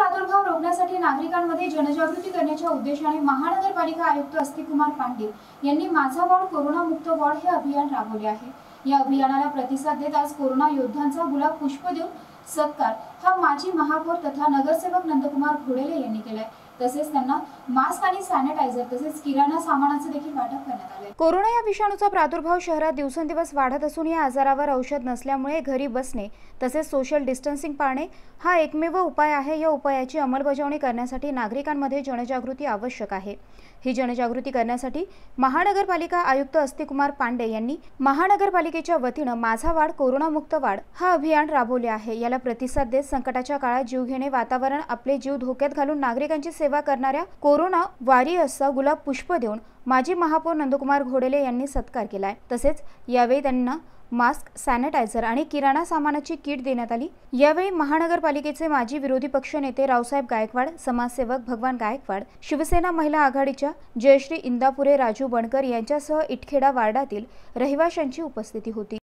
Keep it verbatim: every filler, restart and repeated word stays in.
प्रादुर्भाव रोखण्यासाठी नागरिकांमध्ये जनजागृती करण्याच्या उद्देशाने महानगरपालिका आयुक्त अस्तिकुमार पांडे यांनी माझा वॉर्ड कोरोना मुक्त वॉर्ड हे अभियान राबवले आहे। या अभियानाला प्रतिसाद देत आज कोरोना योद्ध्यांचा गुलाब पुष्प देऊन सत्कार हा माजी महापौर तथा नगरसेवक नंदकुमार घोडेले यांनी केलाय। तसेच त्यांना मास्क आणि सॅनिटायझर तसेच किराणा सामानाचे देखील वाटप करण्यात आले। कोरोना या विषाणूचा प्रादुर्भाव शहरात दिवसेंदिवस वाढत असून या आजारावर औषध नसल्यामुळे घरी बसणे तसेच सोशल डिस्टन्सिंग पाळणे हा एकमेव उपाय आहे। या उपायाची अंमलबजावणी करण्यासाठी नागरिकांमध्ये जनजागृती आवश्यक आहे। ही जनजागृती करण्यासाठी महानगरपालिका आयुक्त अस्तिकुमार पांडे यांनी महानगरपालिकेच्या वतीने माझा वार्ड कोरोना मुक्त वार्ड हा अभियान राबवले आहे। याला प्रतिसाद देत संकटाच्या काळात जीवघेणे वातावरण आपले जीव धोक्यात घालून नागरिकांची सेवा करणाऱ्या कोरोना वॉरियर्सचा गुलाब पुष्प देऊन माजी महापौर नंदकुमार घोडेले यांनी सत्कार केलाय। तसेच यावेळी त्यांना मास्क, सॅनिटायझर आणि किराणा सामानाची किट देण्यात आली। यावेळी महानगरपालिकेचे माजी विरोधी पक्ष नेते रावसाहेब गायकवाड, समाजसेवक भगवान गायकवाड, शिवसेना महिला आघाडीच्या जयश्री इंदापुरे, राजू बनकर यांच्यासह इटखेडा वार्डातील रहिवाशांची उपस्थिती होती।